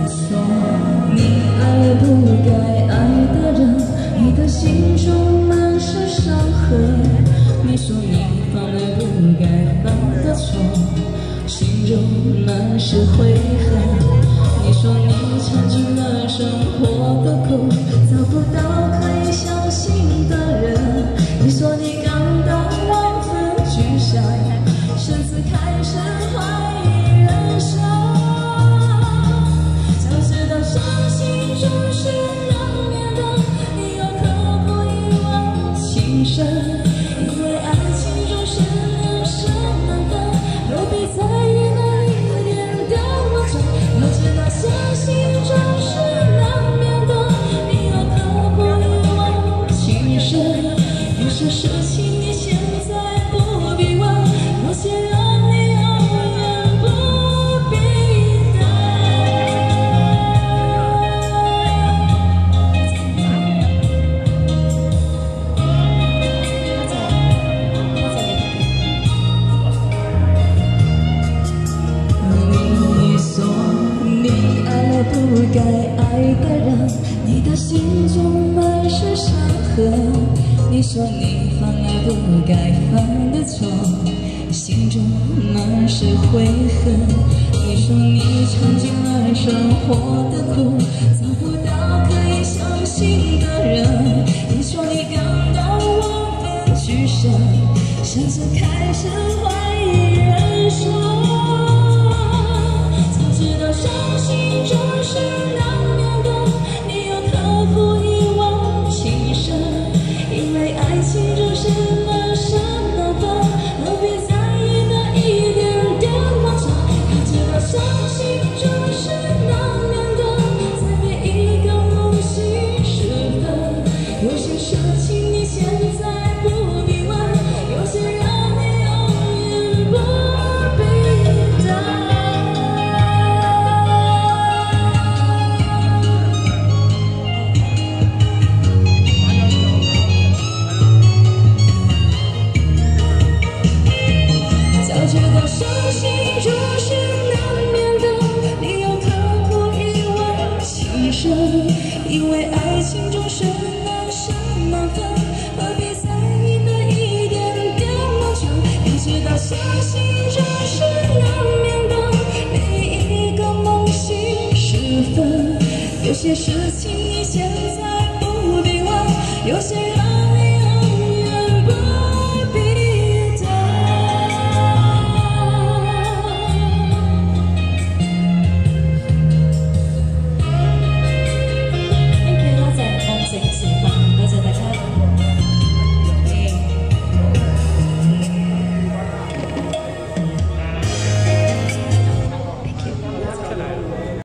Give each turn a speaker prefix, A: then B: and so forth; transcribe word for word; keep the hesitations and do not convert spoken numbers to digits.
A: 说你爱了不该爱的人，你的心中满是伤痕。你说你犯了不该犯的错，心中满是悔恨。你说你尝尽了生活的苦，找不到可以相信的人。你说你感到万分沮丧，甚至开始怀疑人生。早知道伤心总是难免的，你又何苦一往情深？因为爱情总是难舍难分，何必在意那一点点落差？要知道相信总是难免的，你又何苦一往情深？有些事情你现在不必问，有些人你永远不必等。你说你爱了不该爱的人，你的心中满是伤痕。你说你犯了不该犯的错，心中满是悔恨。你说你尝尽了生活的苦，找不到可以相信的人。你说你感到万分沮丧，甚至开始怀疑人生。早知道伤心总是难免的，你又何苦一往情深？因为爱情总是难舍难分，何必在意那一点点落差？要知道伤心总是难免的，在每一个梦醒时分。有些事情你现在不必问，有些人你永远不必等。早知道伤心总是难免的，你又何苦一往情深？因为爱情总是难舍难分，何必在意那一点点落差？要知道相信总是难免的，每一个梦醒时分。有些事情你现在不必问，有些人